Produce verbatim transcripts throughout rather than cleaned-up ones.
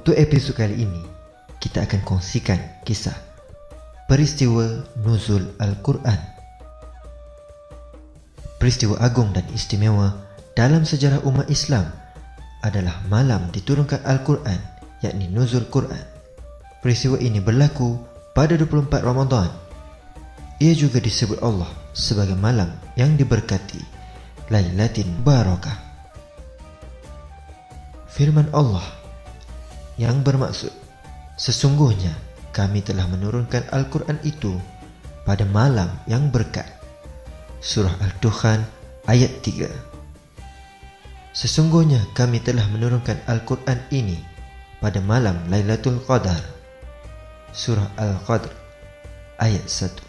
Untuk episod kali ini, kita akan kongsikan kisah peristiwa nuzul Al-Quran. Peristiwa agung dan istimewa dalam sejarah umat Islam adalah malam diturunkan Al-Quran, yakni nuzul Quran. Peristiwa ini berlaku pada dua puluh empat Ramadan. Ia juga disebut Allah sebagai malam yang diberkati, Lailatin Barakah. Firman Allah yang bermaksud, sesungguhnya kami telah menurunkan Al-Quran itu pada malam yang berkat. Surah Al-Dukhan ayat tiga. Sesungguhnya kami telah menurunkan Al-Quran ini pada malam Lailatul Qadar. Surah Al-Qadr ayat satu.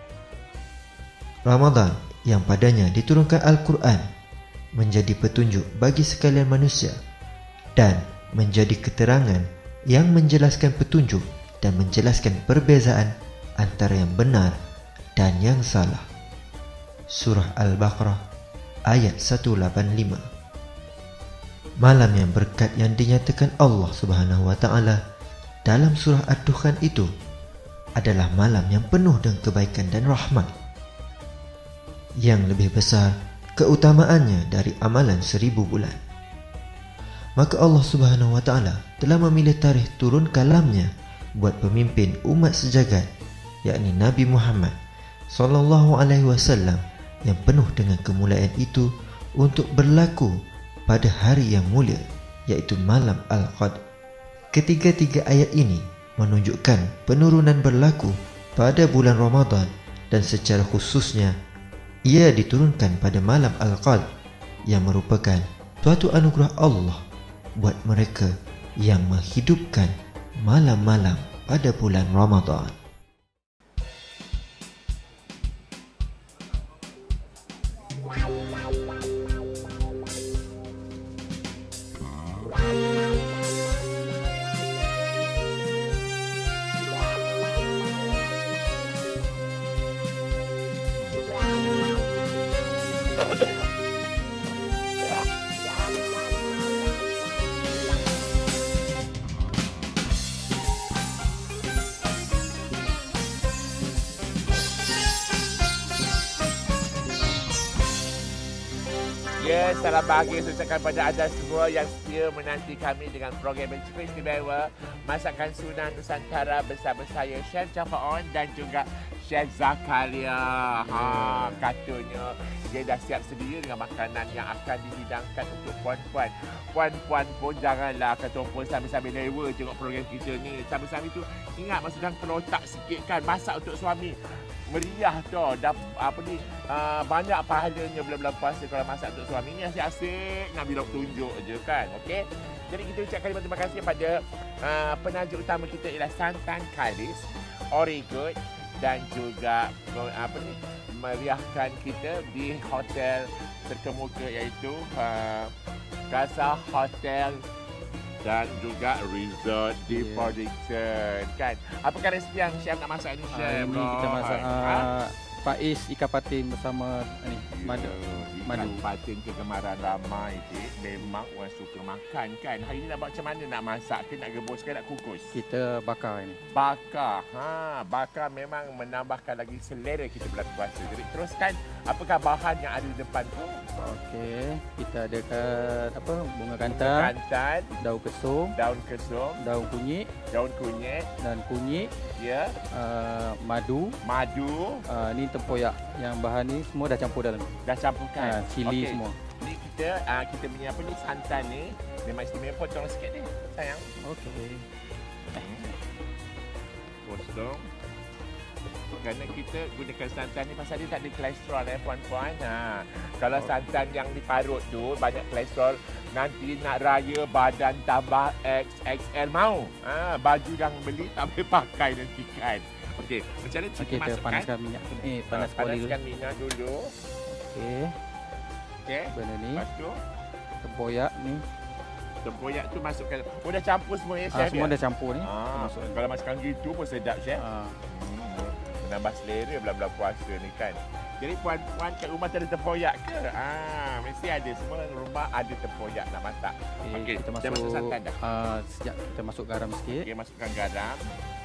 Ramadan yang padanya diturunkan Al-Quran menjadi petunjuk bagi sekalian manusia dan menjadi keterangan yang menjelaskan petunjuk dan menjelaskan perbezaan antara yang benar dan yang salah. Surah Al-Baqarah ayat seratus lapan puluh lima. Malam yang berkat yang dinyatakan Allah Subhanahu wa taala dalam surah Ad-Dukhan itu adalah malam yang penuh dengan kebaikan dan rahmat, yang lebih besar keutamaannya dari amalan seribu bulan. Maka Allah Subhanahu wa taala telah memilih tarikh turun kalamnya buat pemimpin umat sejagat, yakni Nabi Muhammad sallallahu alaihi wasallam, yang penuh dengan kemuliaan itu untuk berlaku pada hari yang mulia, yaitu malam Al-Qadr. Ketiga-tiga ayat ini menunjukkan penurunan berlaku pada bulan Ramadan, dan secara khususnya ia diturunkan pada malam Al-Qadr yang merupakan suatu anugerah Allah buat mereka yang menghidupkan malam-malam pada bulan Ramadan. Ya, salam bahagia saya ucapkan pada anda semua yang setia menanti kami dengan program yang cukup istimewa, Masakan Sunnah Nusantara bersama saya, Chef Jafar On dan juga Chef Zakaria. Ha, katanya dia dah siap sedia dengan makanan yang akan dihidangkan untuk puan-puan. Puan-puan pun janganlah kata pun sambil-sambil lewa tengok program kita ni. Sambil-sambil tu ingat masukkan kelotak sikit kan, masak untuk suami. Meriah tu, dah apa ni, uh, banyak pahalanya bulan-bulan puasa kalau masak untuk suami ni. Asyik-asyik nak bilang tunjuk je kan. Okey, jadi kita ucapkan terima kasih kepada uh, penajuk utama kita ialah Santan Khalis, Origood, dan juga uh, apa ni, meriahkan kita di hotel terkemuka iaitu uh, Casa Hotel dan juga resort di yeah. Production kan. Apakah resipi yang Chef nak masak ni, Chef? Hari ni kita masak uh, Faiz ikan patin bersama ni, yeah. madu. Ikan madu. Patin kegemaran ramai, cik. Memang orang suka makan kan. Hari ni nak buat macam mana? Nak masak ke, nak rebus ke, nak kukus? Kita bakar ini. Bakar. Ha, bakar memang menambahkan lagi selera kita bulan puasa. Jadi teruskan, apakah bahan yang ada di depan tu? Okey, kita ada kat, apa, bunga kantan, bunga kantan, daun kesum, daun kesum, daun kunyit, daun kunyit dan kunyit, ya, uh, madu, madu, uh, ni tempoyak. Yang bahan ni semua dah campur dalam. Dah campurkan. Uh, cili okay. semua. Ni kita uh, kita punya apa ni, santan ni memang istimewa. Potong sikit ni, sayang. Okey. Hmm. Potong. Kerana kita gunakan santan ni pasal dia tak ada kolesterol eh puan-puan. Ha. Kalau oh. santan yang diparut tu banyak kolesterol, nanti nak raya badan tambah X X L mau. Ha, baju yang beli tak boleh pakai nanti kan. Okey, macam mana kita okay, masukkan? Panaskan minyak. Eh, panas ha, kuali dulu. Panaskan minyak dulu. Okey. Okey. Benda ni. Lepas tu tempoyak ni. Tempoyak tu masukkan. Oh, dah campur semua ya, Ah, Chef? semua ya? dah campur ni. Ah, kalau masukkan gitu pun sedap, Chef. Ah. Hmm, menambah selera bulan-bulan puasa ni kan. Jadi puan-puan kat rumah ada tempoyak ke? Ah, mesti ada. Semua rumah ada tempoyak nak masak. Okey, Okey, kita dah masuk, masuk santan dah. Uh, sekejap kita masuk garam sikit. Okey, masukkan garam.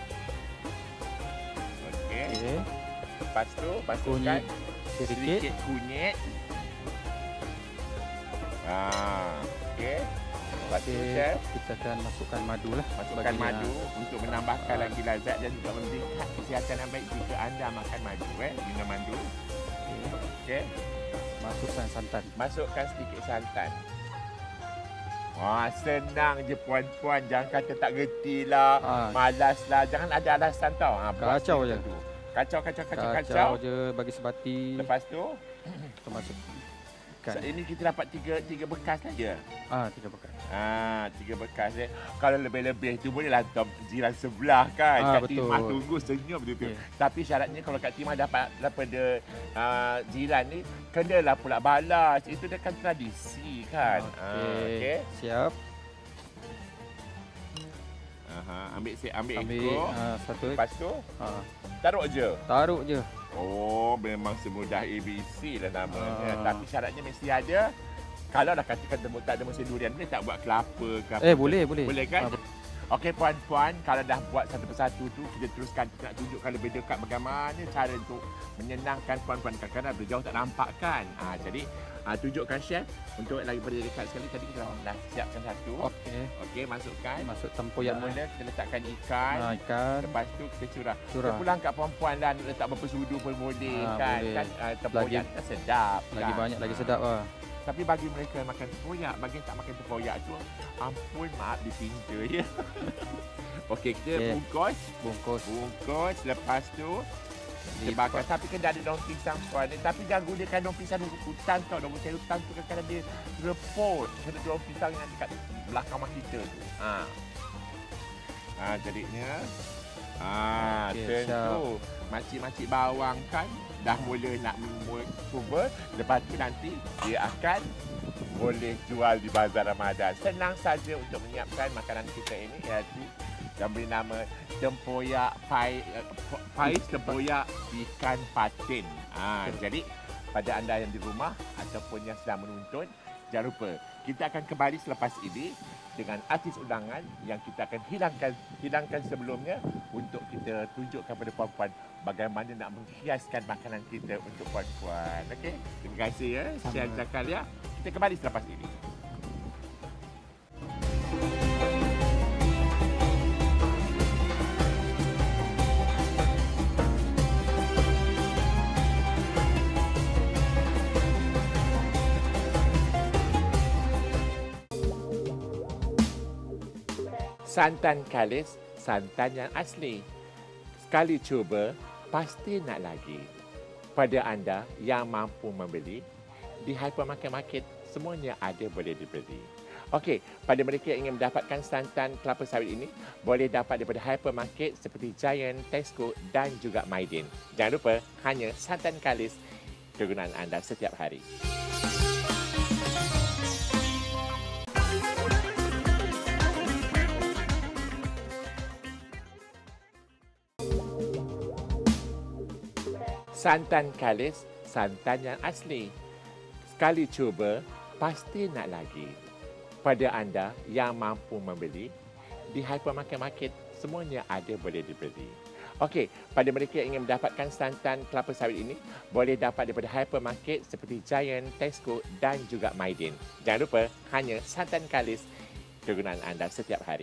Okey. Okey. Lepas tu, masukkan Kunyit sedikit. sedikit kunyit. Ah, okey. Lepas tu, Okey, chef, kita akan masukkan madu lah. masukkan bagi, madu uh, untuk menambahkan ah. lagi lazat dan juga memberikan kesihatan yang baik jika anda makan madu, eh, minum madu. Okey. Masukkan santan. Masukkan sedikit santan. Wah, senang je puan-puan. Jangan kata tak gerti lah, Ah. malas lah. Jangan ada alasan tau. Ha, buat Kacau macam je. tu. Kacau, kacau, kacau, Kacau, kacau. je bagi sebati. Lepas tu, Kita masukkan. so, ini kita dapat tiga tiga bekas saja. Ah, tiga bekas. Ah, tiga bekas eh. Kalau lebih-lebih tu bolehlah top jiran sebelah kan. Ah, Kak betul. Timah tunggu senyum betul-betul. Yeah. Tapi syaratnya kalau Kak Timah dapat daripada uh, jiran ni, kenalah pula balas. Itu dia kan tradisi kan. Okey. Ah, okey. Siap. Aha, ambil si ambil, Ambil ekor. uh, satu. Lepas tu Ah, taruh je. taruh je. Oh, memang semudah A B C lah namanya. Ah. Tapi syaratnya mesti ada. Kalau dah katakan temu tak ada musim durian, boleh tak buat kelapa ke apa? Eh, boleh, boleh. Boleh kan? Ah, Okey puan-puan, kalau dah buat satu persatu tu, kita teruskan, kita nak tunjukkan lebih dekat bagaimana cara untuk menyenangkan puan-puan. Kadang-kadang dari jauh tak nampak kan? Ha, jadi ha, tunjukkan chef untuk lagi pada dekat sekali. Tadi kita dah siapkan satu. Okey. Okey, masukkan. Masuk tempoyak. Mula kita letakkan ikan. Ah, ikan. Lepas tu kita curah. Curah. Kita pulang kat perempuan lah, nak letak berapa sudu pun boleh Ah, kan. boleh. Kan uh, tempoyak kan sedap. Lagi kan? banyak, lagi Ah. sedap lah. Tapi bagi mereka yang makan tempoyak, bagi yang tak makan tempoyak tu, ampun maaf dipinta ya. Okey, kita Okey. bungkus. Bungkus. Bungkus, lepas tu kita bakar. Tapi kena ada daun pisang puan. Tapi jangan gunakan daun pisang hutan tau. Daun pisang hutan tu kadang-kadang dia repot. Kena daun pisang yang dekat belakang mak kita tu. Ha. Ha, jadinya. Ha, Okey, tentu. Makcik-makcik bawang kan dah mula nak cuba. Lepas tu nanti dia akan boleh jual di bazar Ramadan. Senang saja untuk menyiapkan makanan kita ini, iaitu yang beri nama tempoyak pai, pais tempoyak ikan patin. Ha, jadi pada anda yang di rumah ataupun yang sedang menonton, jangan lupa kita akan kembali selepas ini dengan artis undangan yang kita akan hilangkan hilangkan sebelumnya untuk kita tunjukkan kepada puan-puan bagaimana nak menghiaskan makanan kita untuk puan-puan. Okey, terima kasih ya, Chef Zakaria. Kita kembali selepas ini. Santan Kalis, santan yang asli. Sekali cuba, pasti nak lagi. Pada anda yang mampu membeli, di hypermarket-market semuanya ada boleh dibeli. Okey, pada mereka yang ingin mendapatkan santan kelapa sawit ini, boleh dapat daripada hypermarket seperti Giant, Tesco dan juga Maidin. Jangan lupa, hanya santan Kalis kegunaan anda setiap hari. Santan Kalis, santan yang asli. Sekali cuba, pasti nak lagi. Pada anda yang mampu membeli, di hypermarket-market semuanya ada boleh dibeli. Okey, pada mereka yang ingin mendapatkan santan kelapa sawit ini, boleh dapat daripada hypermarket seperti Giant, Tesco dan juga Maidin. Jangan lupa, hanya santan Kalis kegunaan anda setiap hari.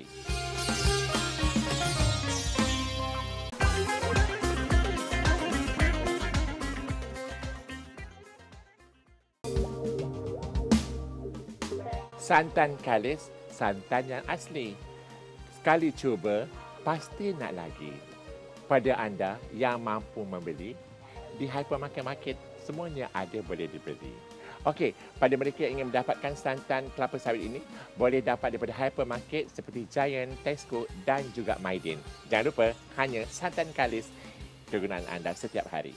Santan Kalis, santan yang asli. Sekali cuba, pasti nak lagi. Pada anda yang mampu membeli, di hypermarket-market semuanya ada boleh dibeli. Okey, pada mereka yang ingin mendapatkan santan kelapa sawit ini, boleh dapat daripada hypermarket seperti Giant, Tesco dan juga Maidin. Jangan lupa, hanya santan Kalis kegunaan anda setiap hari.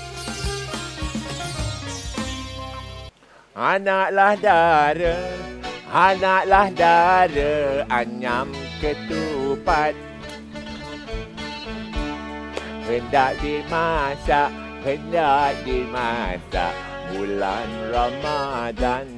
Anaklah dara, anaklah dara, anyam ketupat. Hendak dimasak, hendak dimasak bulan Ramadan.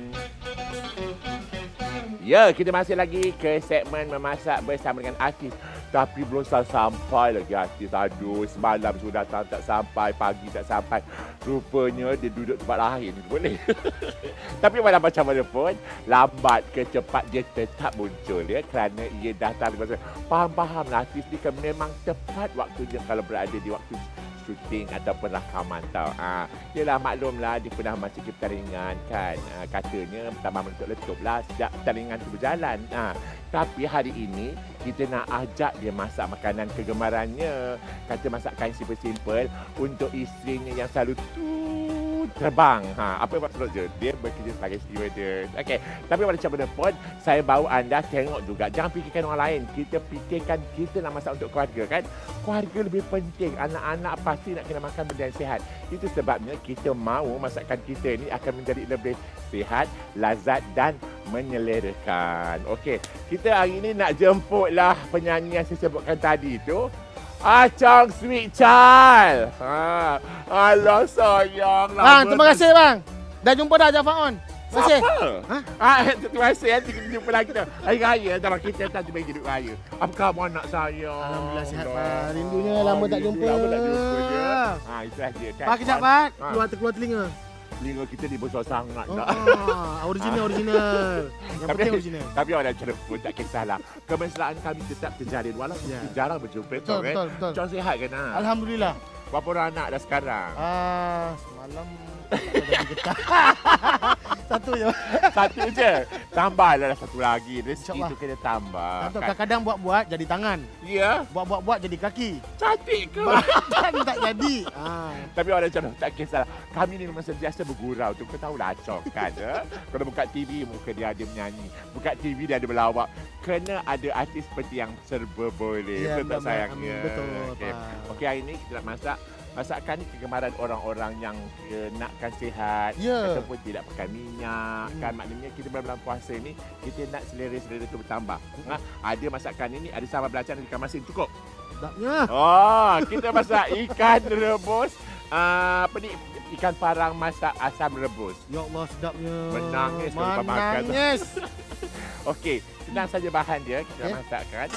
Ya, kita masih lagi ke segmen memasak bersama dengan artis. Tapi belum sampai lagi artis. Aduh, semalam sudah datang tak sampai, pagi tak sampai. Rupanya dia duduk tempat lain. Boleh. Tapi walau macam mana pun, lambat ke cepat dia tetap muncul ya. Kerana ia datang. Faham-faham lah, artis ni kan memang tepat waktunya kalau berada di waktu syuting ataupun rakaman tau. Ha, yelah maklumlah dia pernah masuk ke pertandingan kan. Ha, katanya tambah meletup-letup lah sejak pertandingan itu berjalan. Ha, tapi hari ini kita nak ajak dia masak makanan kegemarannya. Kata masakan simple-simple untuk isterinya yang selalu tu terbang. Ha, apa maksud dia? Dia bekerja sebagai stewardess. Okey, tapi macam mana pun saya bawa anda tengok juga. Jangan fikirkan orang lain. Kita fikirkan kita nak masak untuk keluarga kan. Keluarga lebih penting. Anak-anak pasti nak kena makan benda yang sihat. Itu sebabnya kita mahu masakan kita ni akan menjadi lebih sihat, lazat dan menyelerakan. Okey, kita hari ni nak jemputlah penyanyi yang saya sebutkan tadi tu. Acang Sweet Child. Ha. Alah sayang lah. Bang, terima kasih bang. Dah jumpa dah Jafar On. Terima kasih. Ha? Ah, terima kasih. Kita jumpa lagi kita. Hari raya dalam kita tak tiba hidup raya. Apa khabar anak saya? Alhamdulillah sihat pak. Rindunya lama tak jumpa. Lama tak jumpa dia. Ha, itu saja kan. Pak kejap pak. Ha. Keluar terkeluar telinga. Telinga kita ni besar sangat Oh, tak. oh, original original. Yang penting original. Tapi orang macam pun tak kisahlah. Kemesraan kami tetap terjalin walaupun Ya. kita jarang berjumpa. Betul, tau, betul, kan? betul. Macam sihat kan? Ha? Alhamdulillah. Berapa orang anak dah sekarang? Ah, semalam ada getah. Satu je. Satu je. Tambahlah satu lagi. Rezeki InsyaAllah. tu kena tambah. Atau kan? kadang-kadang buat-buat jadi tangan. Ya. Buat-buat-buat jadi kaki. Cantik ke? Badan tak jadi. Ah. Tapi orang macam tak kisah. Kami ni memang sentiasa bergurau tu. Kau tahulah Acong kan. Eh? Kalau buka T V, muka dia ada menyanyi. Buka T V dia ada berlawak. Kena ada artis seperti yang serba boleh. Ya, betul tak sayangnya? betul, Okey, Pak. okay, hari ni kita nak masak. Masakan ni kegemaran orang-orang yang uh, nakkan sihat. Ya. Ataupun tidak pakai minyak. Hmm. Kan maknanya kita dalam puasa ni, kita nak selera-selera tu bertambah. Ha? Ada masakan ini, ada sambal belacan dan ikan masin. Cukup? Sedapnya. Oh, kita masak ikan rebus. Uh, apa ni? Ikan parang masak asam rebus. Ya Allah sedapnya. Menangis kalau lepas makan. Menangis. Okey, senang saja bahan dia. Kita Okay. masakkan.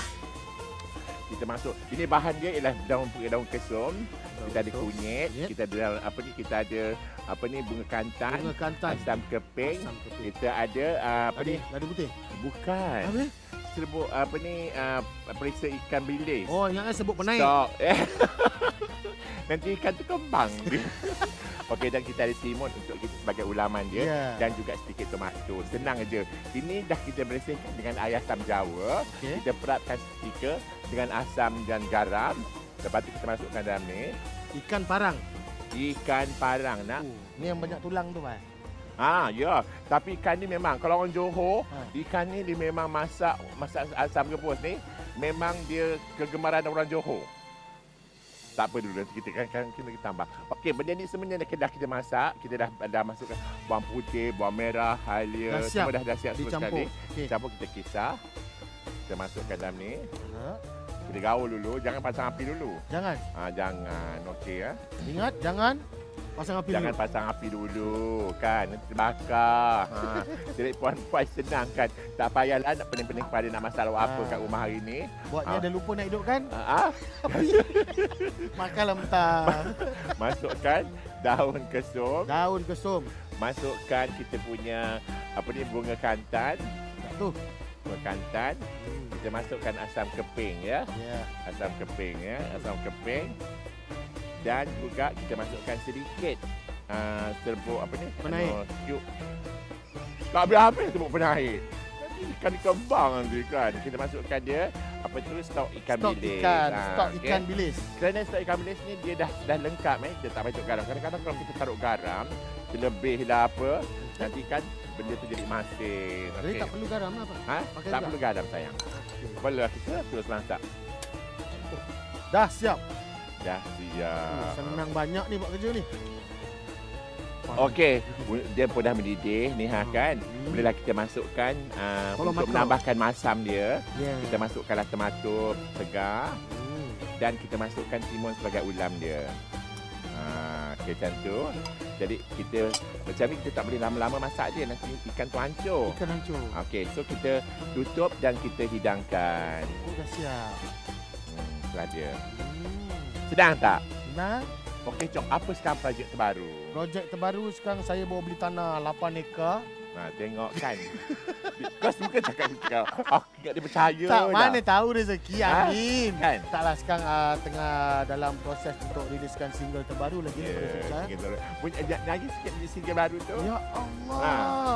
Kita masuk. Ini bahan dia ialah daun daun kesum. Kita ada Kesum. kunyit. Kunyit. Kita ada apa ni? Kita ada apa ni? Bunga kantan. Bunga kantan. Asam keping. Asam keping. Kita ada uh, apa Ladi, ni? ladi putih. Bukan. Apa? Serbuk apa ni? Uh, perisa ikan bilis. Oh, ingatkan sebut penaik. Stok. Nanti ikan tu kembang. Okey, dan kita ada timun untuk kita sebagai ulaman dia. Ya. Dan juga sedikit tomato. Senang aja. Ini dah kita bersihkan dengan air asam jawa. Okey. Kita perapkan seketika dengan asam dan garam. Lepas tu kita masukkan dalam ni. Ikan parang. Ikan parang nak. Oh, ni yang banyak tulang tu, Pak. Ah, ya. Tapi ikan ni memang kalau orang Johor, Ha. ikan ni dia memang masak masak asam rebus ni memang dia kegemaran orang Johor. Tak apa dulu nanti kita kan, kan kita tambah. Okey, benda ni sebenarnya dah kita masak, kita dah dah masukkan bawang putih, bawang merah, halia, Dah siap. semua dah dah siap semua sekali. Dicampur. Okey. Campur kita kisar. Kita masukkan dalam ni. Ha. Kita gaul dulu, jangan pasang api dulu. Jangan. Ah, jangan. Okey ya. Ingat jangan pasang api Jangan dulu. pasang api dulu kan, nanti terbakar. Ha, jadi puan-puan senang kan. Tak payahlah nak pening-pening pada nak masak lauk apa Ha. kat rumah hari ni. Buatnya Ah. dah lupa nak hidupkan. Ha, ah, Makanlah mentah. masukkan daun kesum, Daun kesum. masukkan kita punya apa ni bunga kantan, Tu. bunga kantan. Kita masukkan asam keping ya. Ya. Asam keping ya, asam keping. Dan juga kita masukkan sedikit uh, serbuk apa ni? Penaik. Anu, cube. Tak habis-habis serbuk penaik. Nanti ikan kembang nanti kan. Kita masukkan dia apa tu stok ikan Stok bilis. ikan, Ah, stok okey. ikan bilis. Kerana stok ikan bilis ni dia dah dah lengkap eh. Dia tak payah garam. Kadang-kadang kalau kita taruh garam terlebih lah apa, nanti kan benda tu jadi masin. Jadi Okey. tak perlu garam lah, Pak. Ha? pakai Tak juga? perlu garam sayang. Boleh kita terus masak. Dah siap. Dah Oh, siap. senang banyak ni buat kerja ni. Okey, dia pun dah mendidih ni ha kan. Hmm. Bolehlah kita masukkan uh, Tolong untuk makan. menambahkan masam dia. Ya. Kita masukkanlah tomato segar Hmm. dan kita masukkan timun sebagai ulam dia. Ha, Okey, macam tu. Jadi kita macam ni kita tak boleh lama-lama masak dia, nanti ikan tu hancur. Ikan hancur. Okey, so kita tutup dan kita hidangkan. Oh, dah siap. Hmm, itulah dia. Hmm. Sedang tak? Nah, Okey, Cok, apa sekarang projek terbaru? projek terbaru sekarang saya bawa beli tanah lapan ekar. Ha, tengok kan. Kau suka cakap kau. Aku tak dia percaya Tak, dah. mana tahu rezeki, Ha? Amin. Kan? Taklah sekarang uh, tengah dalam proses untuk riliskan single terbaru lagi. Ya, Yeah, single baru. Bunyi ajak nyanyi sikit bunyi single baru tu. ya Allah. Ha.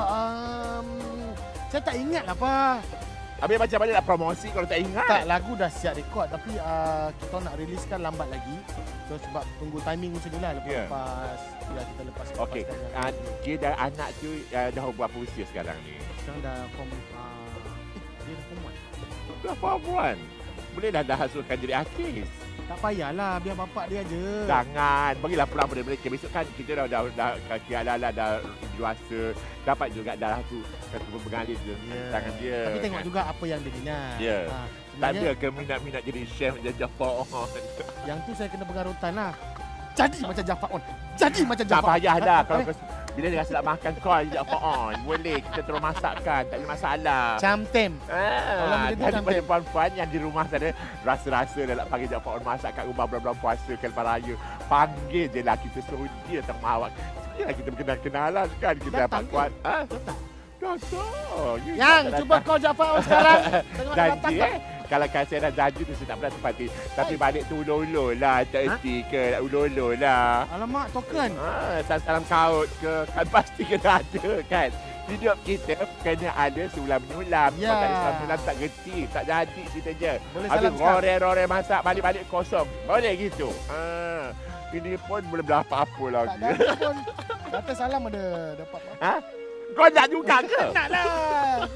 Um, saya tak ingat apa. Habis macam mana nak promosi kalau tak ingat? Tak, lagu dah siap rekod tapi uh, kita nak riliskan lambat lagi. So sebab tunggu timing macam ni lah lepas, Ya. lepas ya, kita lepas Okey, lepaskan uh, yang- dia dah anak tu uh, dah berapa usia sekarang ni? Sekarang dah form uh, eh, dia dah form one. Dah form one. Boleh dah dah hasilkan jadi artis. Tak payahlah, biar bapak dia je. Jangan, bagilah pulang pada mereka. Besok kan kita dah dah dah kaki ala-ala dah dewasa. Dapat juga dah tu kata mengalir dia Ya. tangan dia. Tapi tengok kan? juga apa yang dia minat. Ya. Ha, Tak sebenarnya ada ke minat-minat jadi chef jadi Jafar. yang tu saya kena pengarutan lah. Jadi macam Jafar on. Jadi macam Tak Jafar. payah dah Ha, kalau eh, kau bila dia rasa nak makan kau ajak Jafar on. Boleh kita terus masakkan, tak ada masalah. Cam tem. Kalau Ah, macam tu daripada cantik. puan-puan yang di rumah sana rasa-rasa dah nak panggil Jafar on masak kat rumah bulan-bulan puasa ke lepas raya. Panggil je lah kita suruh dia datang mawak. Sebenarnya kita berkenal-kenalan kan kita Datang dapat ke? kuat. Ha? Datang. Datang. You Yang datang. cuba kau Jafar on sekarang. Tengok datang Janji kau. eh. Kalau kasih dah janji tu saya tak pernah tepati. Tapi balik tu ulur-ulur lah. Tak Ha? erti ke. Nak ulur-ulur lah. Alamak, token. Ah, salam kaut ke. Kan pasti kena ada kan. Hidup kita kena ada sulam menyulam. Ya. Kalau tak ada sulam menyulam tak gerti. Tak jadi cerita je. Boleh Habis salam sekarang. rore-rore masak balik-balik kosong. Boleh gitu. Ah, ini pun belum dah apa-apa Tak lagi. ada pun. Kata salam ada dapat. Ha? Kau nak juga ke? Nak lah.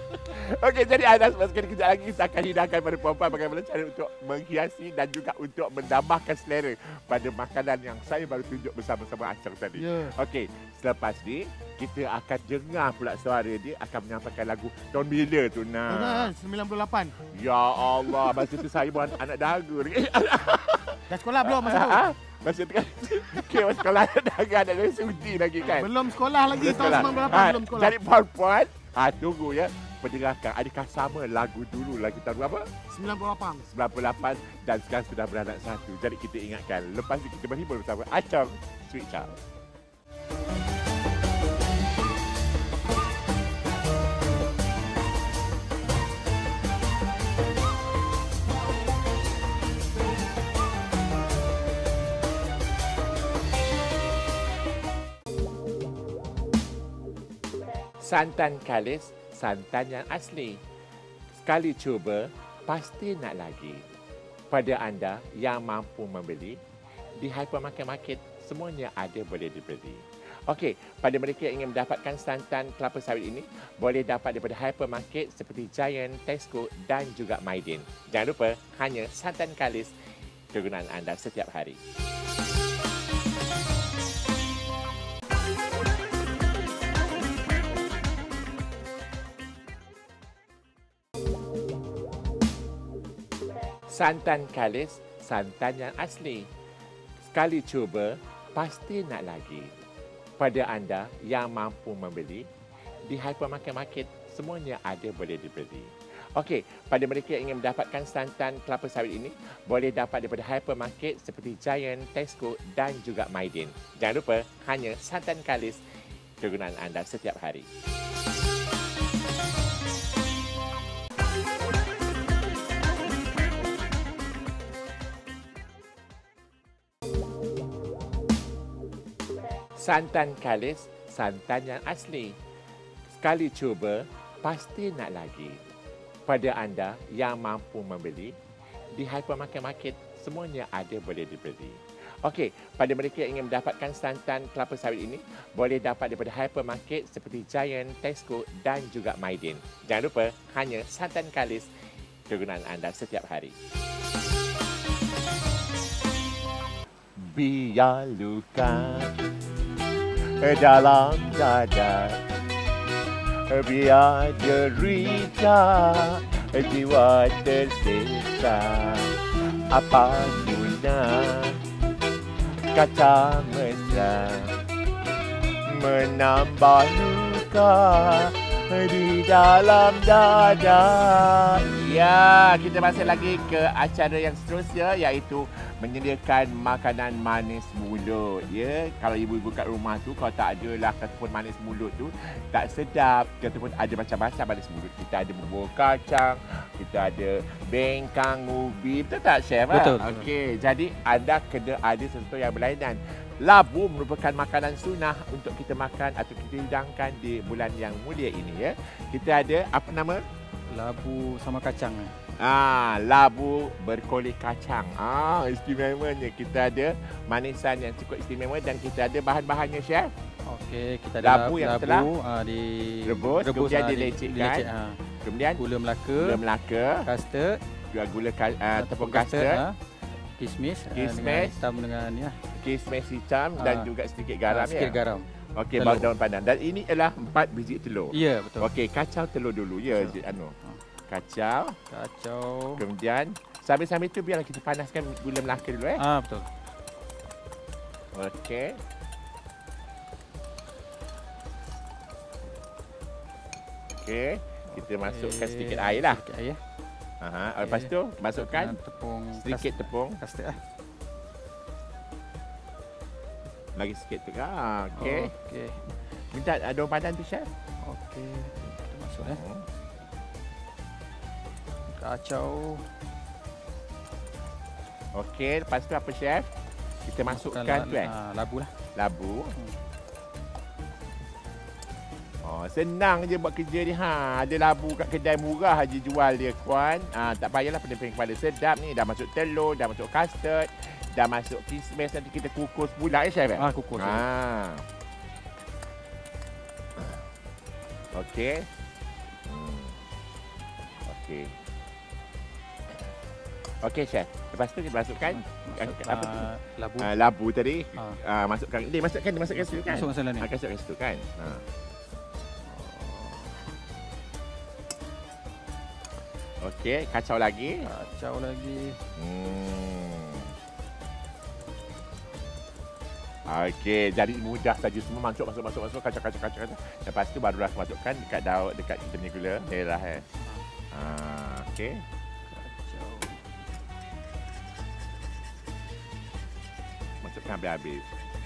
Okey, jadi anda semua sekali kejap lagi kita akan hidangkan pada perempuan bagaimana cara untuk menghiasi dan juga untuk menambahkan selera pada makanan yang saya baru tunjuk bersama-sama Acang tadi. Ya. Okey, selepas ni kita akan dengar pula suara dia akan menyampaikan lagu tahun bila tu Nah, nah. sembilan puluh lapan. Ya Allah, masa tu saya bukan anak dagu lagi. Dah sekolah belum masa tu? Ha? Masa tu kan okey, masa sekolah anak dagu anak dagu sudi lagi kan. Belum sekolah lagi tahun Sekolah. sembilan puluh lapan Ha, belum sekolah. Jadi puan-puan, ha, tunggu ya. Pendengarkan, adakah sama lagu dulu lagi tahun berapa? sembilan puluh lapan. sembilan puluh lapan dan sekarang sudah beranak satu. Jadi kita ingatkan, lepas ni kita berhibur bersama Acang Sweet Child. Santan kalis, santan yang asli. Sekali cuba, pasti nak lagi. Pada anda yang mampu membeli, di hypermarket-market semuanya ada boleh dibeli. Okey, pada mereka yang ingin mendapatkan santan kelapa sawit ini, boleh dapat daripada hypermarket seperti Giant, Tesco dan juga Maidin. Jangan lupa, hanya santan kalis kegunaan anda setiap hari. Santan kalis, santan yang asli. Sekali cuba, pasti nak lagi. Pada anda yang mampu membeli, di hypermarket-market semuanya ada boleh dibeli. Okey, pada mereka yang ingin mendapatkan santan kelapa sawit ini, boleh dapat daripada hypermarket seperti Giant, Tesco dan juga Maidin. Jangan lupa, hanya santan kalis kegunaan anda setiap hari. Santan kalis, santan yang asli. Sekali cuba, pasti nak lagi. Pada anda yang mampu membeli, di hypermarket-market semuanya ada boleh dibeli. Okey, pada mereka yang ingin mendapatkan santan kelapa sawit ini, boleh dapat daripada hypermarket seperti Giant, Tesco dan juga Maidin. Jangan lupa, hanya santan kalis kegunaan anda setiap hari. Biar luka dalam dada, biar derita jiwa tersiksa, apa guna kata mesra menambah luka di dalam dada. Ya, kita masih lagi ke acara yang seterusnya, iaitu menyediakan makanan manis mulut. Ya, kalau ibu-ibu kat rumah tu kalau tak ada lah kataupun manis mulut tu tak sedap, kataupun ada macam-macam manis mulut. Kita ada bubur kacang, kita ada bengkang, ubi. Betul tak, Chef? Betul. Okey, jadi anda kena ada sesuatu yang berlainan. Labu merupakan makanan sunnah untuk kita makan atau kita hidangkan di bulan yang mulia ini, ya. Kita ada apa nama? Labu sama kacang. Ah, labu berkulit kacang. Ah, istimewanya kita ada manisan yang cukup istimewa dan kita ada bahan-bahannya, Chef. Okey, kita ada Labu yang labu telah uh, di rebus, kemudian ah, dilecitkan. dilecit, ha. Kemudian Gula Melaka, gula Melaka, custard, gula ka- uh, tepung custard, ha. Kismis, ah, Kismis. dengan hitam dengan ya, kismis hitam dan Ah. juga sedikit garam, ah, sikit ya. garam. Okey, Telur. bawang daun pandan. Dan ini adalah empat biji telur. Ya, betul. Okey, kacau telur dulu, ya, Kacau. anu. Kacau. Kacau. Kemudian sambil-sambil tu biarlah kita panaskan gula Melaka dulu, eh. Ah, betul. Okey. Okey, kita masukkan sedikit air lah. Sedikit air. Aha, Okey. lepas tu masukkan Dengan tepung sedikit tepung, custard ah. lagi sikit tu. Ah, okey. Okey. Minta uh, daun pandan tu, Chef. Okey. Kita masuk eh. Hmm. Kacau. Okey, lepas tu apa, Chef? Kita masukkan tu, eh. Ah, labu lah. Labu. Hmm. Oh, senang je buat kerja ni. Ha, ada labu kat kedai murah aja jual dia, Kuan. Ah, tak payahlah pening-pening kepala. Sedap ni. Dah masuk telur, dah masuk custard, dah masuk kismis. Nanti kita kukus pula, eh, Chef? Eh? Ah, kukus. Ah. Okey. Hmm. Okey. Okey, Chef. Lepas tu kita masukkan Masuk, apa tu? ah, labu. Uh, labu tadi. Ah. Uh, masukkan. Dia masukkan, dia masukkan situ kan? Masuk masalah ni. Ah, masukkan situ kan? Ha. Okey, kacau lagi. Kacau lagi. Hmm. Okey, jadi mudah saja, semua masuk masuk masuk masuk kacau kacau kacau kacau. Lepas tu barulah masukkan dekat daun dekat kita punya gula merah, eh. Ha, okey. Kacau. Masukkan habis-habis.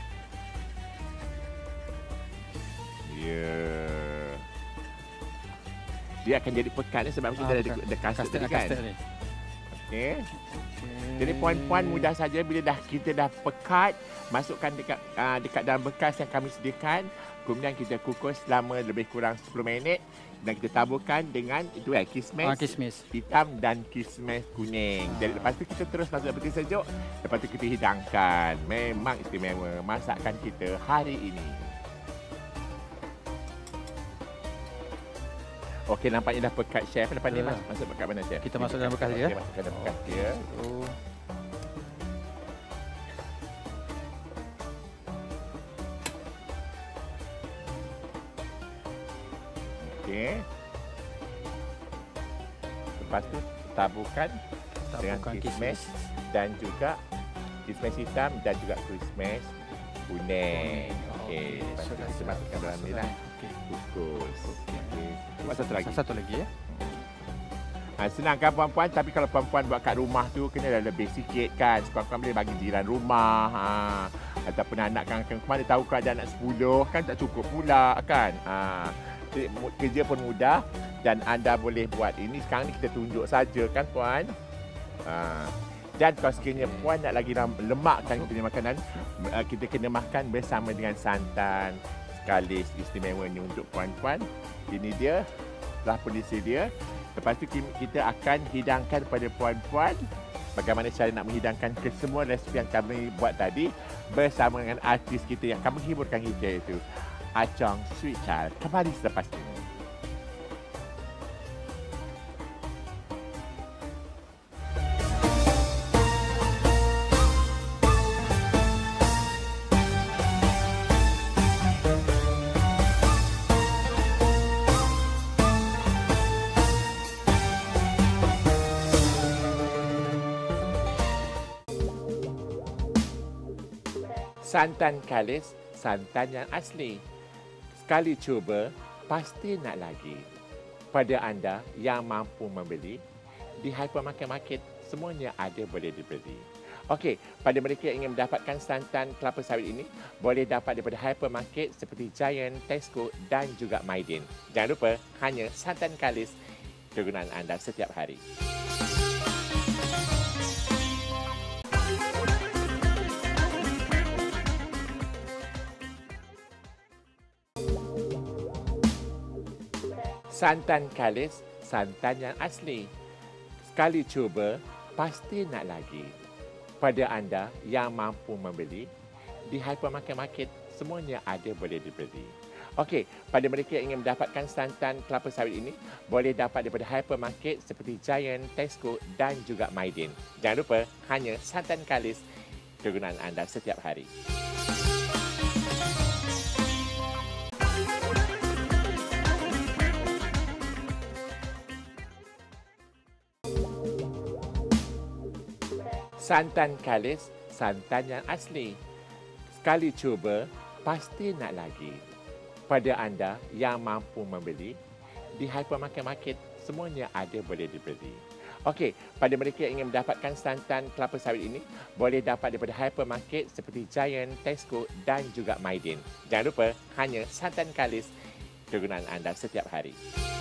Ya. Yeah. Dia akan jadi pekat ni sebab kita Ah, dah ada pekat. ada custard Custard, tadi kan. custard ni. Okey. Okey. Jadi puan-puan mudah saja bila dah kita dah pekat, masukkan dekat uh, dekat dalam bekas yang kami sediakan. Kemudian kita kukus selama lebih kurang sepuluh minit dan kita taburkan dengan itu eh kismis, Ah, kismis. hitam dan kismis kuning. Ah. Jadi lepas tu kita terus masuk peti sejuk, lepas tu kita hidangkan. Memang istimewa masakan kita hari ini. Okey, nampaknya dah pekat, Chef. Lepas ni Ya. mas- masuk pekat mana, Chef? Kita masuk dalam bekas dia. Okey, masukkan dalam bekas dia. Oh. Okey. Lepas tu taburkan dengan Taburkan kismis dan juga kismis hitam dan juga kismis kuning. Okey. Lepas tu kita masukkan dalam ni lah. Okey. Kukus. Okey. Buat satu lagi. Satu lagi ya. Ha, senang kan puan-puan, tapi kalau puan-puan buat kat rumah tu kena dah lebih sikit kan. Puan-puan boleh bagi jiran rumah. Ha. Ataupun anak kan mana tahu kalau ada anak sepuluh kan tak cukup pula kan. Ha. Jadi, mu- kerja pun mudah dan anda boleh buat. Ini sekarang ni kita tunjuk saja kan puan. Ha. Dan kalau sekiranya puan nak lagi ram- lemakkan kita punya makanan, uh, kita kena makan bersama dengan santan. Sekali istimewa ni untuk puan-puan. Ini dia, telah pun disedia. Lepas tu ki- kita akan hidangkan pada puan-puan bagaimana cara nak menghidangkan ke semua resipi yang kami buat tadi bersama dengan artis kita yang akan menghiburkan kita, iaitu Acong Sweet Child. Kembali selepas ini. Santan kalis, santan yang asli. Sekali cuba, pasti nak lagi. Pada anda yang mampu membeli, di hypermarket-market semuanya ada boleh dibeli. Okey, pada mereka yang ingin mendapatkan santan kelapa sawit ini, boleh dapat daripada hypermarket seperti Giant, Tesco dan juga Maidin. Jangan lupa, hanya santan kalis kegunaan anda setiap hari. Santan kalis, santan yang asli. Sekali cuba, pasti nak lagi. Pada anda yang mampu membeli, di hypermarket-market semuanya ada boleh dibeli. Okey, pada mereka yang ingin mendapatkan santan kelapa sawit ini, boleh dapat daripada hypermarket seperti Giant, Tesco dan juga Maidin. Jangan lupa, hanya santan kalis kegunaan anda setiap hari. Santan kalis, santan yang asli. Sekali cuba, pasti nak lagi. Pada anda yang mampu membeli, di hypermarket-market semuanya ada boleh dibeli. Okey, pada mereka yang ingin mendapatkan santan kelapa sawit ini, boleh dapat daripada hypermarket seperti Giant, Tesco dan juga Maidin. Jangan lupa, hanya santan kalis kegunaan anda setiap hari.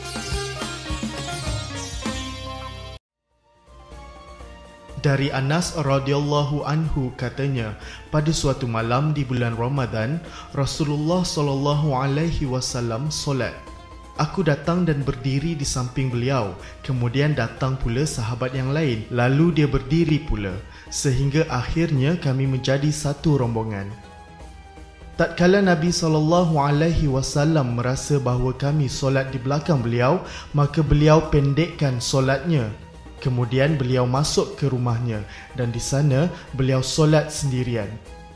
Dari Anas radhiyallahu anhu katanya, pada suatu malam di bulan Ramadan, Rasulullah sallallahu alaihi wasallam solat. Aku datang dan berdiri di samping beliau. Kemudian datang pula sahabat yang lain. Lalu dia berdiri pula. Sehingga akhirnya kami menjadi satu rombongan. Tatkala Nabi sallallahu alaihi wasallam merasa bahawa kami solat di belakang beliau, maka beliau pendekkan solatnya. Kemudian beliau masuk ke rumahnya dan di sana beliau solat sendirian.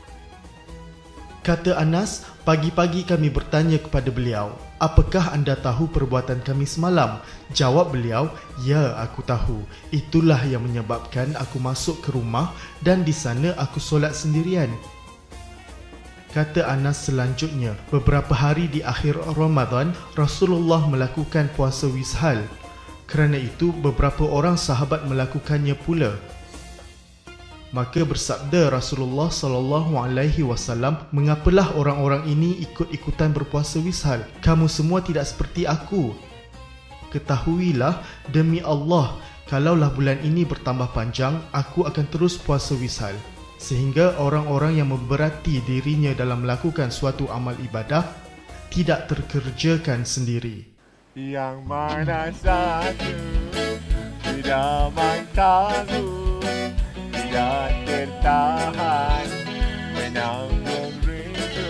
Kata Anas, pagi-pagi kami bertanya kepada beliau, apakah anda tahu perbuatan kami semalam? Jawab beliau, ya aku tahu. Itulah yang menyebabkan aku masuk ke rumah dan di sana aku solat sendirian. Kata Anas selanjutnya, beberapa hari di akhir Ramadan, Rasulullah melakukan puasa wishal. Kerana itu, beberapa orang sahabat melakukannya pula. Maka bersabda Rasulullah sallallahu alaihi wasallam, mengapalah orang-orang ini ikut-ikutan berpuasa wishal? Kamu semua tidak seperti aku. Ketahuilah, demi Allah, kalaulah bulan ini bertambah panjang, aku akan terus puasa wishal. Sehingga orang-orang yang memberati dirinya dalam melakukan suatu amal ibadah tidak terkerjakan sendiri. Yang mana satu tidak tahu, tidak tertahan menanggung rindu,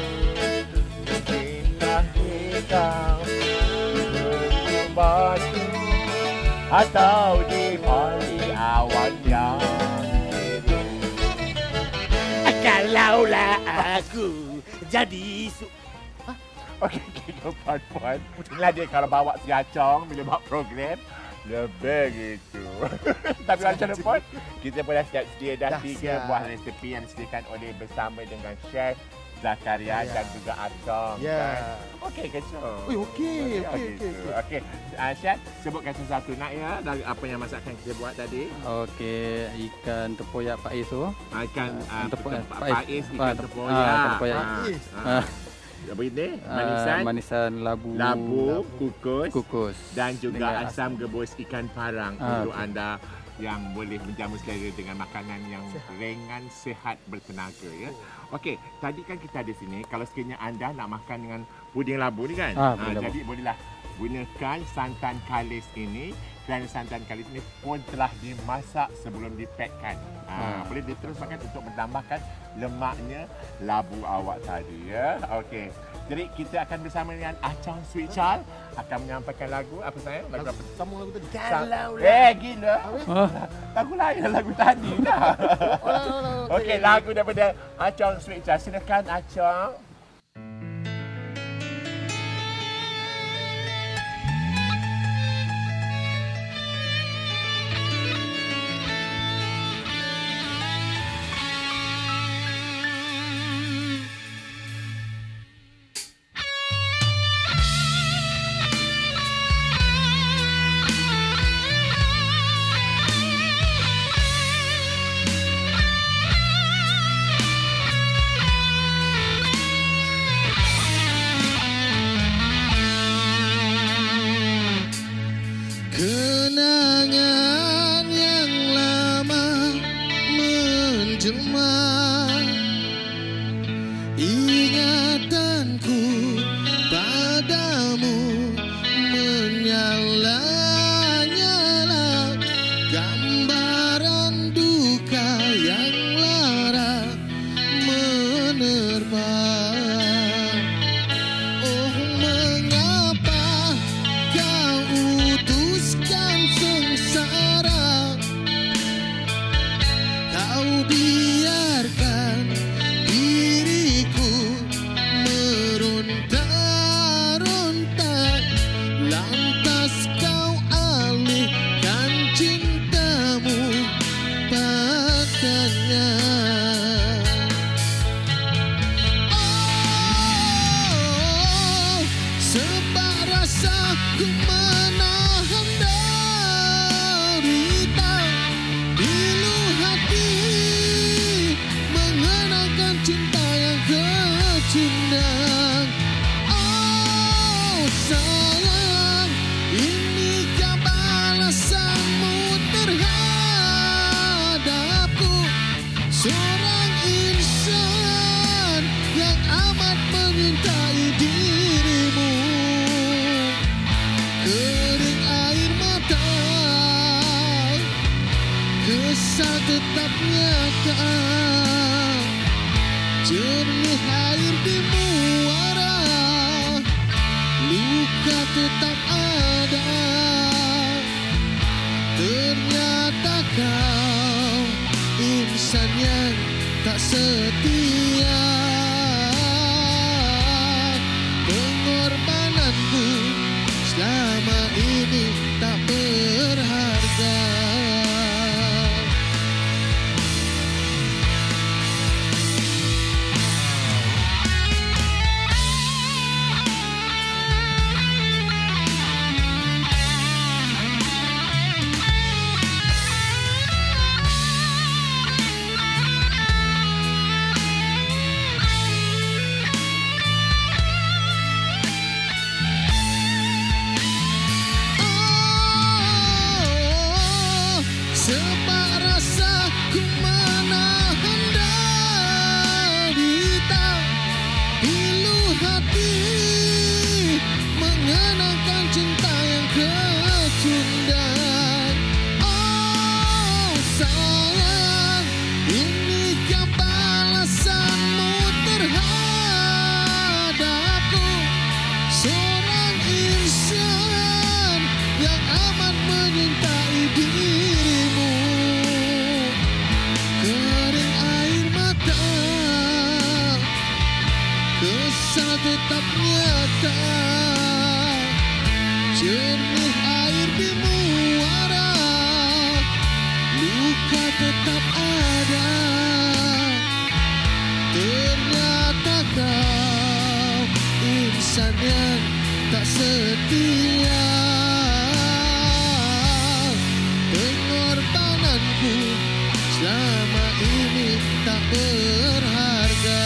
cinta hitam berbatu atau di pagi awan yang biru. Kalaulah aku jadi su Okey, okay, puan-puan. Inilah dia kalau bawa segacong bila buat program. Lebih gitu. Tapi macam mana pun, kita pun dah siap sedia dah, dah tiga siap. Buah resepi yang disediakan oleh bersama dengan Chef Zakaria ya. Dan juga Acong. Ya. Kan? Okey ke so? Ui, okey, okey, okey. Okey, uh, Chef, sebutkan sesuatu nak ya dari apa yang masakan kita buat tadi. Okey, ikan tempoyak Faiz tu. Ikan uh, tempoyak Faiz, ikan tempoyak. Ah, tempoyak. Ah. Apa ini? Manisan, uh, manisan labu, labu, kukus, kukus dan juga asam gebus ikan parang uh, untuk okay. anda yang boleh menjamu selera dengan makanan yang ringan, sihat, bertenaga ya. Okey, tadi kan kita ada sini, kalau sekiranya anda nak makan dengan puding labu ni kan, uh, uh, jadi bolehlah gunakan santan kalis ini. Dan santan kalis ini pun telah dimasak sebelum dipakkan. Ha, hmm. Boleh diterus makan untuk menambahkan lemaknya labu awak tadi ya. Okey. Jadi kita akan bersama dengan Acong Sweet Chal akan menyampaikan lagu apa saya? Lagu apa? Sambung lagu tadi. Kalau eh gila. Huh? Lagu lain lagu tadi dah. Okey, lagu daripada Acong Sweet Chal. Silakan Acong. lama ingatanku padamu menyala-nyala, gambaran duka yang lara menerpa. Oh, mengapa kau utuskan sengsara, kau biarkan diriku meronta-ronta, lantas kau alihkan cintamu padanya. Oh, sebab rasa ku menahan derita, pilu hati mengenangkan cinta yang kecundang. Oh sayang, inikah balasanmu terhadapku, seorang insan yang amat menyintai dirimu. Kering air mata, kesal tetap nyata, jernih air di muara, luka tetap ada. Ternyata kau insan yang tak setia, pengorbananku selama ini tak berharga. Oh, sebab rasa ku menahan derita, pilu hati mengenangkan cinta yang kecundang. Oh sayang, inikah balasanmu terhadapku, seorang insan yang amat menyintai dirimu. Kering air mata, kesal tetap nyata, jernih air di muara, luka tetap ada. Ternyata kau insan yang tak setia, pengorbananku selama ini tak berharga.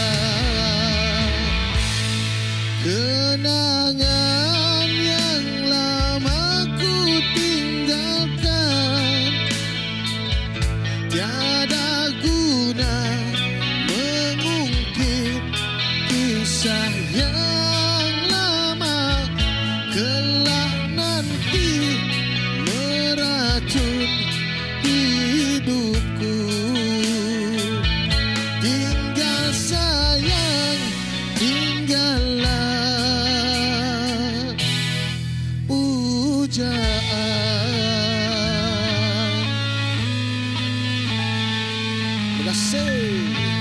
Kenangan yang lama ku tinggalkan, tiada guna mengungkit kisah yang lama, kelak nanti meracun hidupku. Tinggal sayang, tinggallah pujaan. Terima kasih.